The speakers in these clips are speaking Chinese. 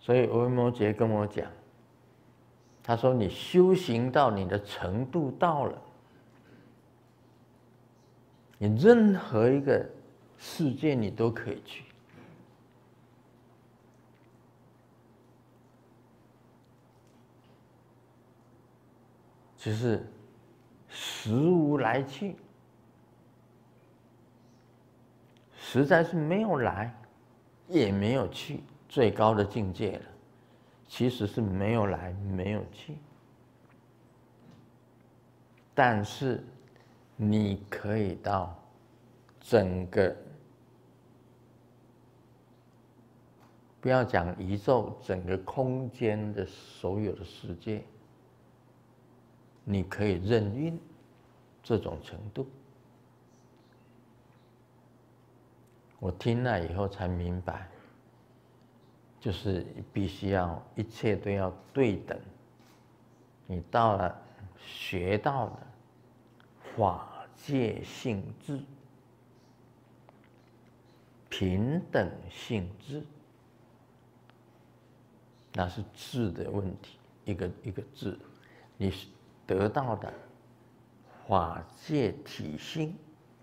所以维摩诘跟我讲，他说你修行到你的程度到了，你任何一个世界你都可以去。只是时无来去，实在是没有来，也没有去，最高的境界了。其实是没有来，没有去，但是你可以到整个，不要讲宇宙，整个空间的所有的世界，你可以任运这种程度。我听了以后才明白，就是必须要一切都要对等。你到了学到了法界性质、平等性质，那是质的问题，一个一个质，你得到的法界体性，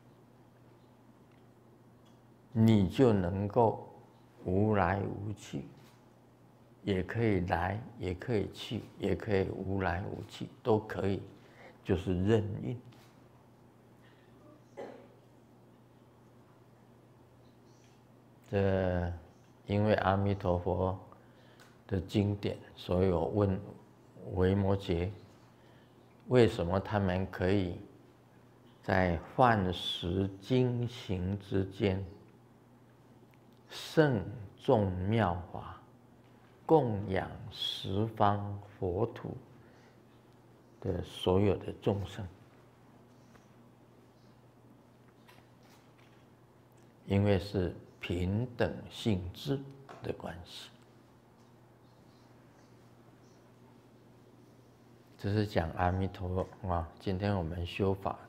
你就能够无来无去，也可以来，也可以去，也可以无来无去，都可以，就是任运。这因为阿弥陀佛的经典，所以我问维摩诘，为什么他们可以在幻识经行之间圣众妙法，供养十方佛土的所有的众生？因为是平等性质的关系。这是讲阿弥陀佛啊。今天我们修法